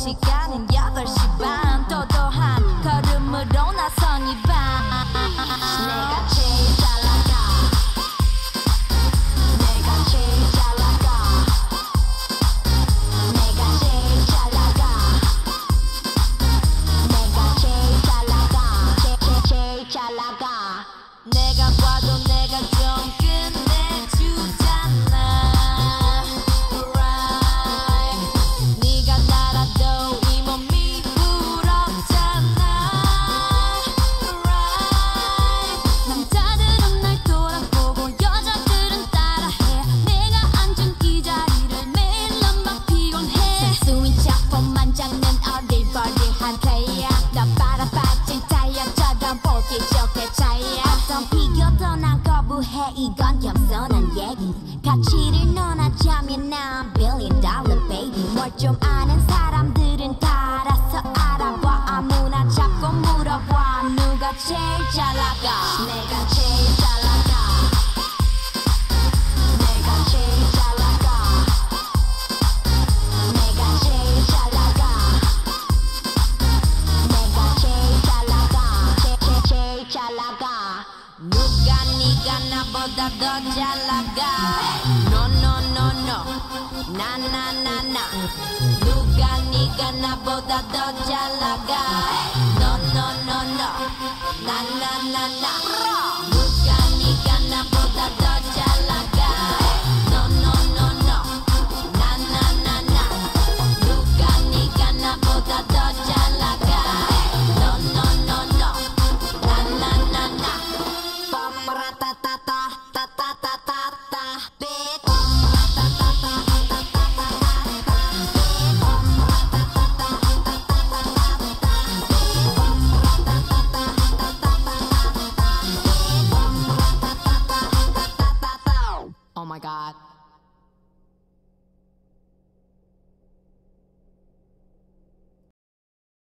시간은 8시 반 도도한 걸음으로 나선 이 밤 내가 제일 잘 나가 내가 제일 잘 나가 내가 제일 잘 나가 내가 제일 잘 나가 제일 잘 나가 내가 봐도 내가 좀 끝내주잖아 right 네가 날아도 이 몸이 부럽잖아 right 남자들은 날 돌아보고 여자들은 따라해 내가 앉은 이 자리를 매일 난 막 피곤해 순수인 척폼만 잡는 어리버리한 player 너 빨아빠진 타이어처럼 볼기 좋게 차이야 어떤 비교도 난 거부해 이건 겸손한 얘기 가치를 논하자면 난 $1 billion baby 뭘 좀 아는 사람들은 다 알아서 알아봐 아무나 잡고 물어봐 누가 제일 잘 나가 내가 제일 잘 나가 내가 제일 잘 나가 내가 제일 잘 나가 내가 제일 잘 나가 제일 잘 나가 누가 네가 나보다 더 잘 나가 No no no no 나 나 나 나 누가 네가 나보다 더 잘 나가 No no no no 나 나